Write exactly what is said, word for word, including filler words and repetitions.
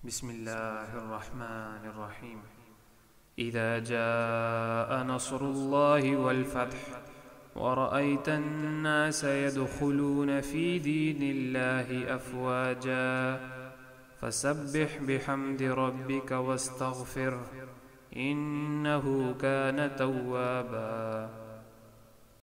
बिस्मिल्लाहिर्रहमानिर्रहीम। इज़ा जाअ नस्रुल्लाहि वल फ़त्ह वरअयत अन्नास यदखुलून फ़ी दीनिल्लाहि अफ़वाजा फ़सब्बिह बिहम्दि रब्बिक वस्तग़फ़िरहु इन्नहु कान तव्वाबा।